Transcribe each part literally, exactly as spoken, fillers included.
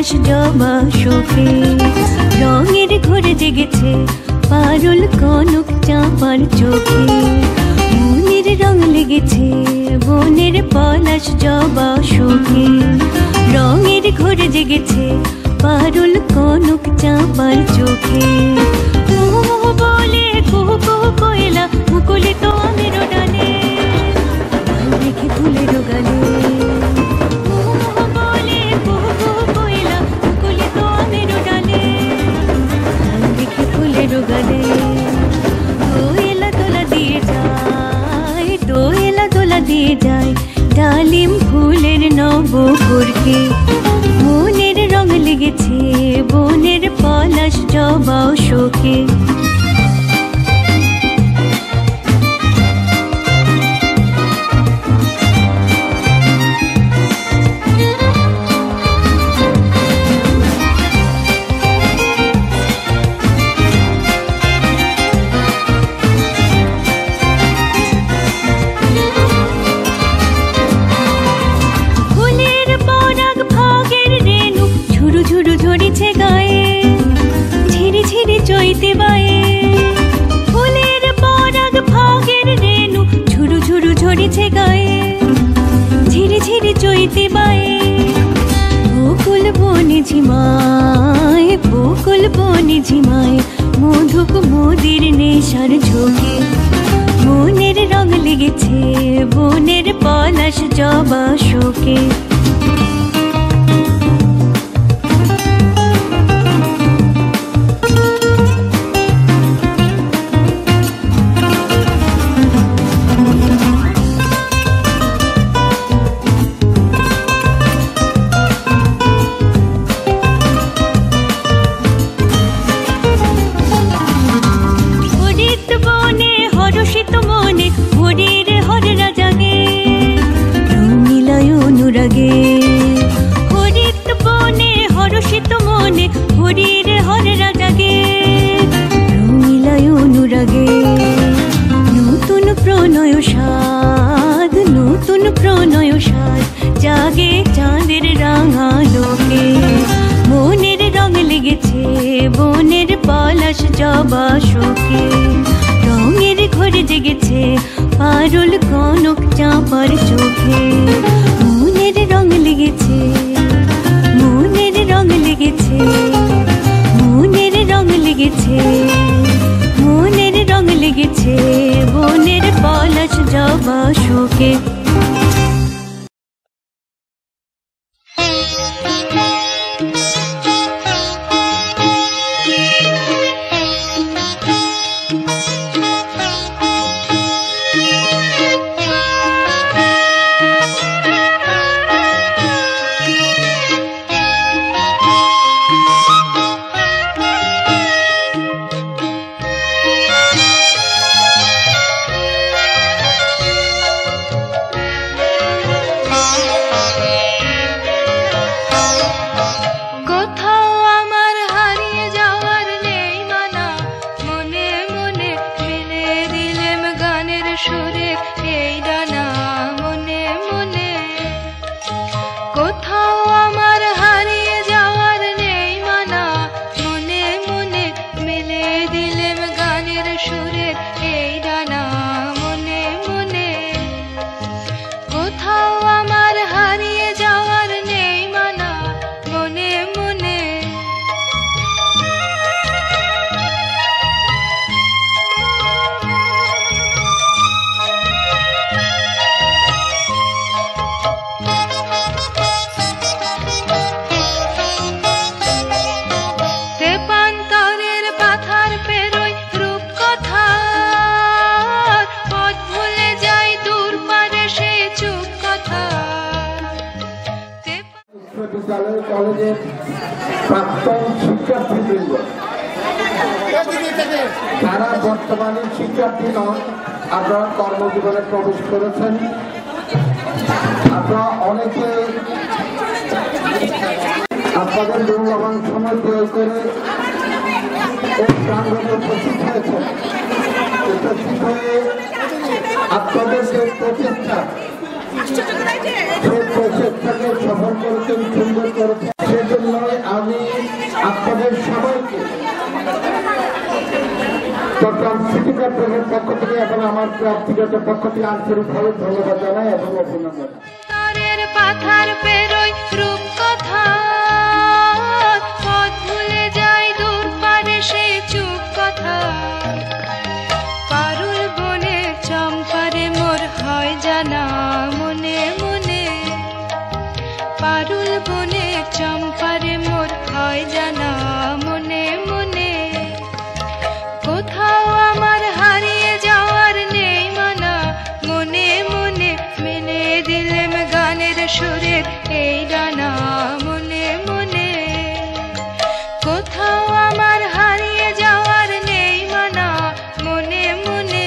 পলাশ জবা শোকে রঙের ঘোর জেগেছে পারুল কনক চাঁপার চোখে মনের রং লেগেছে বনের পলাশ জবা শোকে রঙের ঘোর জেগেছে পারুল কনক চাঁপার চোখে মোহ মোহ বলে কুহু কুহু কোয়েলা মুকুলিত আমের ডালে রেখে ফুলের গালে মোহ মোহ বলে কুহু কুহু কোয়েলা মুকুলিত আমের ডালে রেখে ফুলের গালে দোয়েলা দোলা দিয়ে যায় দোয়েলা দোলা দিয়ে যায় ডালিম ফুলের নব ভোরকে মনের রং লেগেছে বনের পলাশ জবা শোকে ঝরিছে গায়ে ঝিরি ঝিরি চৈতে বায়ে ফুলের পরাগ ফাগের রেণু ঝুরু ঝুরু ঝরিছে গায়ে ঝিরি ঝিরি চৈতে বায়ে বকুল বনে ঝিমায় বকুল বনে ঝিমায় মধুক মোদির নেশার ঝোঁকে মনের রং লেগেছে বনের পলাশ জবা শোকে নতুন প্রণয় সাদ নতুন প্রণয় সাদ জাগে চাঁদের রাঙা লোকে মনের রং লেগেছে বনের পলাশ জবা শোকে রঙের ঘোর জেগেছে পারুল কনক চাঁপার চোখে মনের রং লেগেছে মনের রং লেগেছে মনের রং লেগেছে মনের রং লেগেছে বনের পলাশ জবা শোকে কলেজের প্রাক্তন শিক্ষার্থীবৃন্দ যারা বর্তমানে শিক্ষার্থী নন, আপনারা কর্মজীবনে প্রবেশ করেছেন। আপনারা অনেকে আপনাদের মূল্যবান সময় প্রয়োগ করে এই প্রাঙ্গণে উপস্থিত হয়েছেন। উপস্থিত হয়ে আপনাদের যে প্রচেষ্টা, সেই প্রচেষ্টাকে সফল করেছেন, সুন্দর করেছেন, সেজন্য প্রভুর পক্ষ থেকে এবং আমার ব্যক্তিগত পক্ষ থেকে আন্তরিকভাবে ধন্যবাদ জানাই এবং অভিনন্দন। তারের পাথার পেরোই রূপ কথা পথ ভুলে যাই দূর পারে সে চুপ কথা পারুল বনে চম্পারে মোর হয় জানা মনে মনে পারুল বনে চম্পারে মোর হয় জানা মনে মনে কোথাও আমার হারিয়ে যাওয়ার নেই মানা মনে মনে মেনে দিলেম গানের সুরের এই ডানা মনে মনে কোথাও আমার হারিয়ে যাওয়ার নেই মানা মনে মনে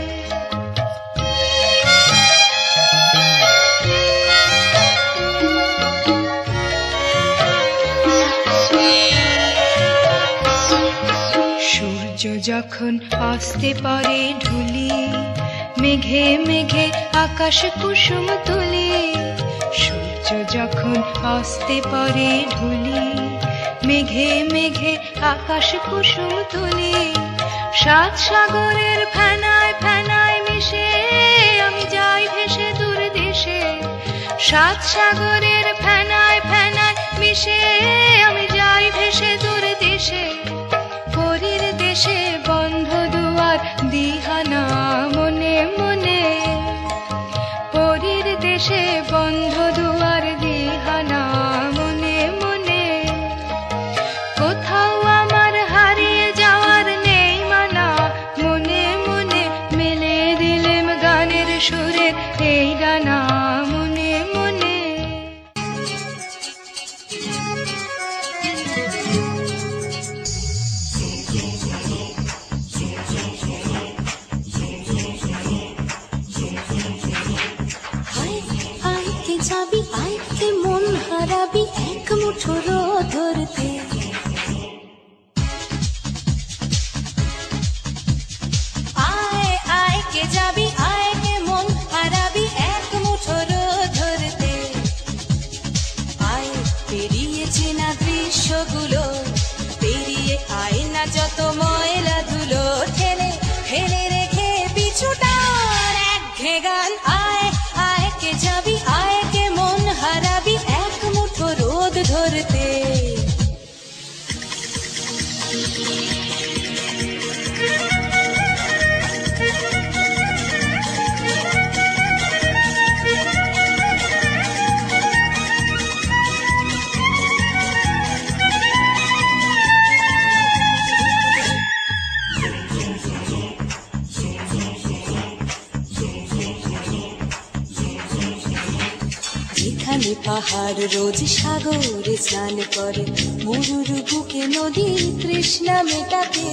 সূর্য যখন আসতে পারে ঢুলি মেঘে মেঘে আকাশ কুসুম তুলি সূর্য যখন আসতে পারে ঢুলি মেঘে মেঘে আকাশ কুসুম তুলি সাত সাগরের ফেনায় ফেনায় মিশে আমি যাই ভেসে দূর দেশে সাত সাগরের ফেনায় ফেনায় মিশে আমি যাই ভেসে দূর দেশে পরীর দেশে বন্ধ দুয়ার দিহানা মনে মনে পরীর দেশে বন্ধ দুয়ার দিহানা মনে মনে কোথাও আমার হারিয়ে যাওয়ার নেই মানা মনে মনে মেলে দিলেম গানের সুরের এই ডানা মনে মনে যাবি আইতে মন হারাবি এক মুঠো ধরতে আয় আয় কে যাবি আয় কে মন হারাবি এক মুঠো ধরতে আয় পেরিয়েছে না দৃশ্যগুলো পেরিয়ে আয় না যত ময়লা ধুলো ঠেলে ফেলে রেখে পিছুটার এক ঘেগান আয় আয় কে যাবি আয় কে মন হারাবি এক মুঠো রোদ ধরতে যেখানে পাহাড় রোজ সাগরে স্নান করে মরুর বুকে নদী তৃষ্ণা মেটাতে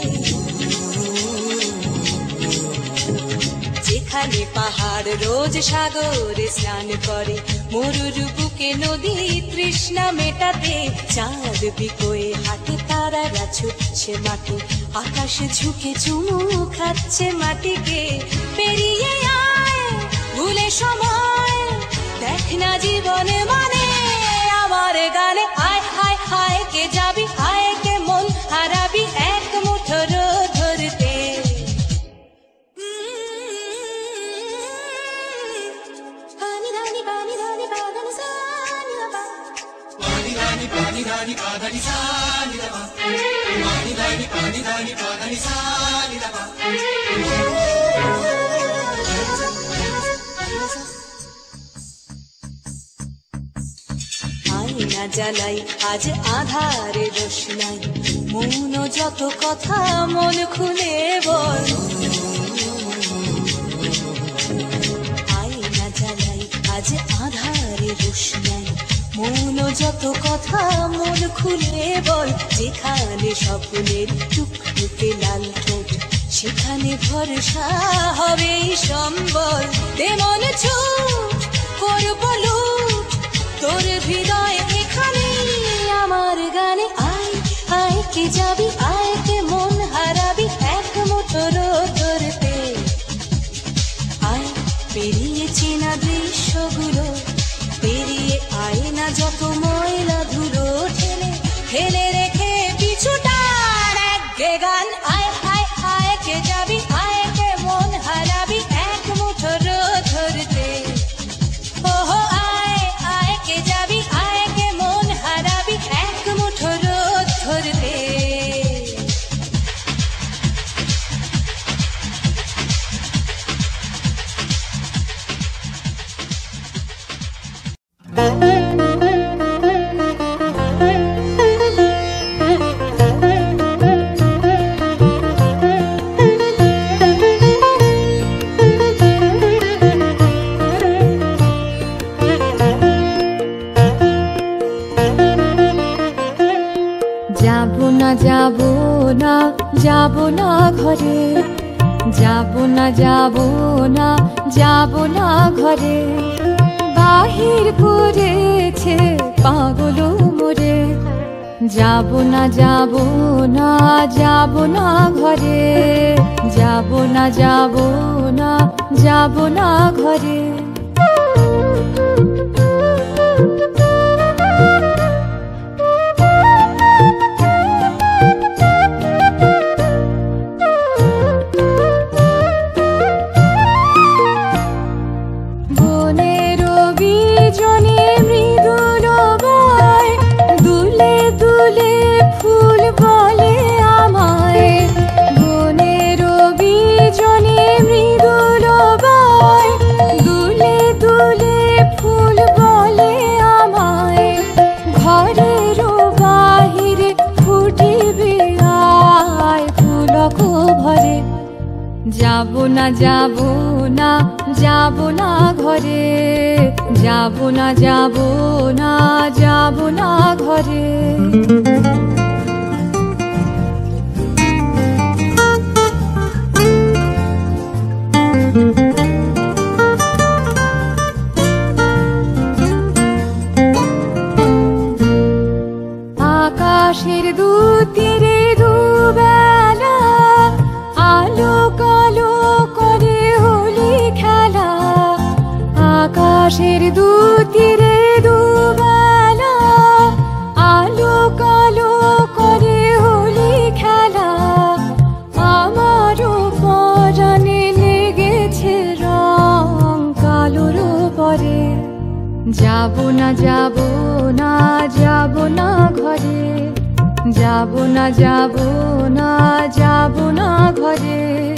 যেখানে পাহাড় রোজ সাগরে স্নান করে মরুর বুকে নদী তৃষ্ণা মেটাতে চাঁদ বিকোয়ে হাতে তারারা ছুটছে মাঠে আকাশ ঝুঁকে চুমু খাচ্ছে মাটিকে পেরিয়ে আয় ভুলে সময় দেখ না জীবনে মানে আমার গানে আয় হায় হায় কে যাবি আয় কে মন হারাবি এক মুঠো রোদ ধরতে পানি ধানি পানি ধানি পানি সানি বাবা পানি ধানি পানি ধানি পানি সানি বাবা পানি ধানি পানি ধানি পানি সানি বাবা আয়না জ্বালাই আজ আধারে রোশনাই মৌন যত কথা মন খুলে বল আয়না জ্বালাই আজ আধারে রোশনাই মৌন যত কথা মন খুলে বল যেখানে স্বপ্নের টুকটুকে লাল ঠোঁট সেখানে ভরসা হবে সম্বল তেমন ছুট করব লুট তোর হৃদয় এখানে আমার গানে আয় আয় কে যাবি আয় কে মন হারাবি এক মুঠো রোদ ধরতে আয় পেরিয়ে চেনা দৃশ্যগুলো পেরিয়ে আয় না যত ময়লা ধুলো ঠেলে ফেলে রেখে পিছুটার এক গান আয় আয় আয় কে যাবি আয় কে যাবো না ঘরে, যাবো না যাবো না যাবো না ঘরে, বাহির করেছে পাগল মোরে। যাবো না যাবো না যাবো না ঘরে, যাবো না যাবো না যাবো না ঘরে। যাবো না যাবো না যাবো না ঘরে, যাবো না যাবো না যাবো না ঘরে। আকাশের দু তীরে দুবেলা আলো কালো করে হোলি খেলা, আকাশের দু তীরে দুবেলা আলো কালো করে হোলি খেলা। আমারও পরাণে লেগেছে রং কালোর পরে। যাবো না যাবো না যাবো না ঘরে, যাবো না যাবো না যাবো না ঘরে।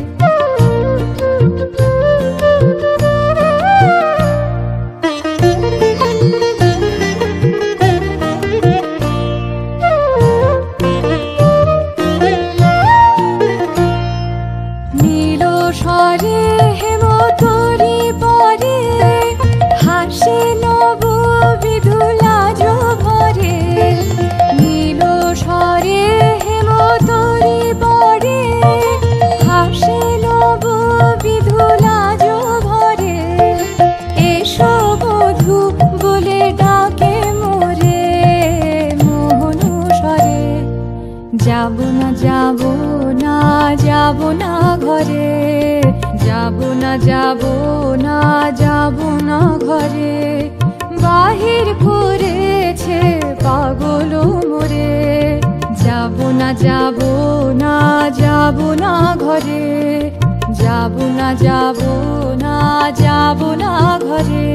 নীল স্বরে হেমতরি পরে হাসে নব বিধুলা ভরে। নীল স্বরে হেমতরি পরে হাসে নব বিধুলা ভরে। এসো বধূ বলে ডাকে মোরে মোহন স্বরে। যাবো না যাবো না যাবো না ঘরে, যাবো না যাবো না যাবো না ঘরে, বাহির করেছে পাগল মোরে। যাবো না যাবো না যাবো না ঘরে, যাবো না যাবো না যাবো না ঘরে।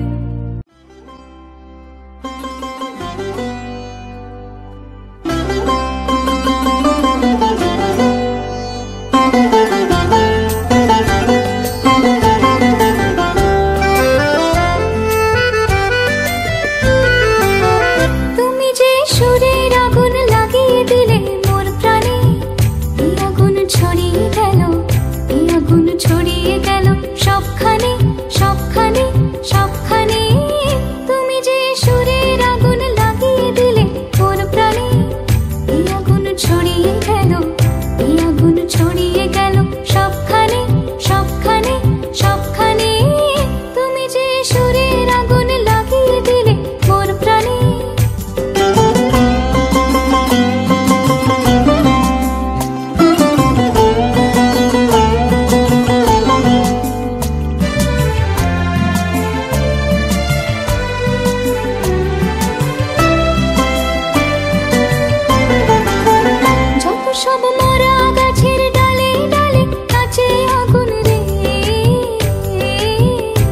ছড়িয়ে গেল সবখানে সবখানে সবখানে। তুমি যে সুরের আগুন লাগিয়ে দিলে কোন প্রাণে, এই আগুন ছড়িয়ে গেল এই আগুন ছড়িয়ে গেল সবখানে সবখানে সবখানে। তুমি যে সুরের আগুন লাগিয়ে দিলে কোন প্রাণে।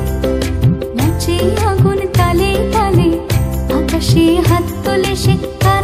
হাত তোলে সে